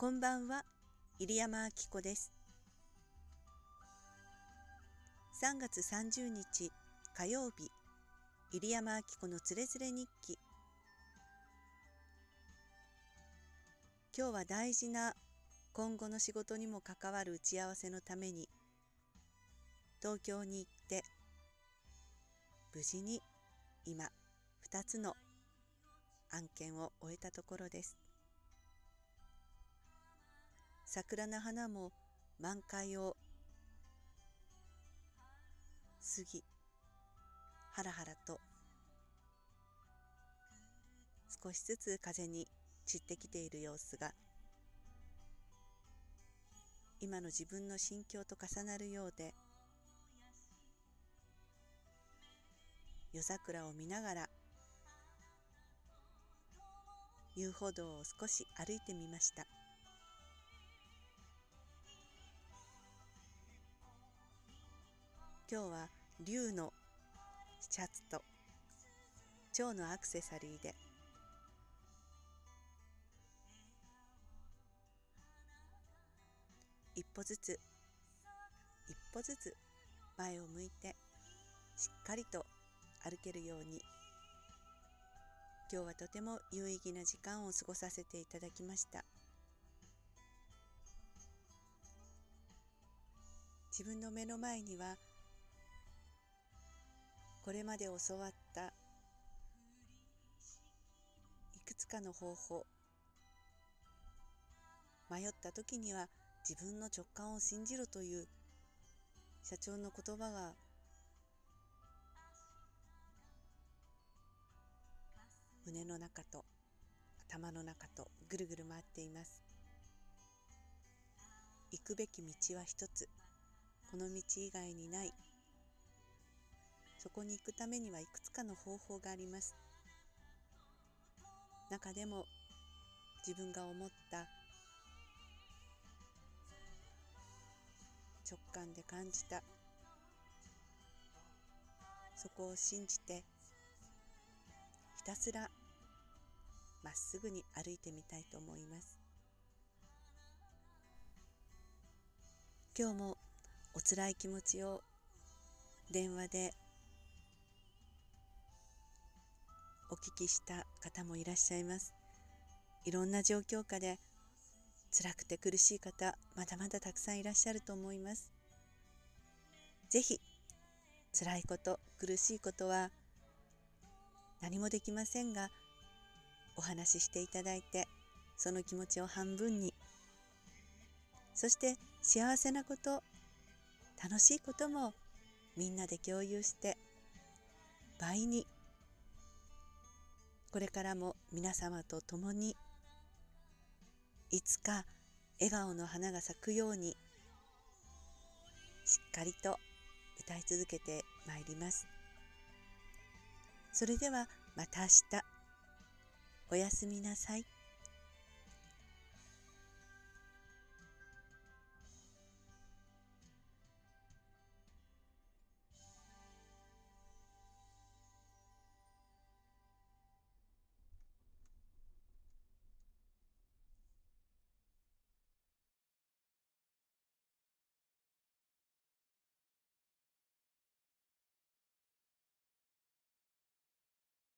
こんばんは、入山明子です。3月30日火曜日、入山明子のつれづれ日記。今日は大事な今後の仕事にも関わる打ち合わせのために東京に行って無事に今2つの案件を終えたところです。桜の花も満開を過ぎ、ハラハラと少しずつ風に散ってきている様子が今の自分の心境と重なるようで、夜桜を見ながら遊歩道を少し歩いてみました。今日は竜のシャツと蝶のアクセサリーで一歩ずつ前を向いてしっかりと歩けるように、今日はとても有意義な時間を過ごさせていただきました。自分の目の前にはこれまで教わったいくつかの方法、迷った時には自分の直感を信じろという社長の言葉が胸の中と頭の中とぐるぐる回っています。行くべき道は一つ、この道以外にない。そこに行くためにはいくつかの方法があります。中でも自分が思った直感で感じた、そこを信じてひたすらまっすぐに歩いてみたいと思います。今日もお辛い気持ちを電話でお聞きした方もいらっしゃいます。いろんな状況下で辛くて苦しい方、まだまだたくさんいらっしゃると思います。ぜひ辛いこと、苦しいことは何もできませんが、お話ししていただいて、その気持ちを半分に、そして幸せなこと、楽しいこともみんなで共有して倍に、これからも皆様と共にいつか笑顔の花が咲くようにしっかりと歌い続けてまいります。それではまた明日、おやすみなさい。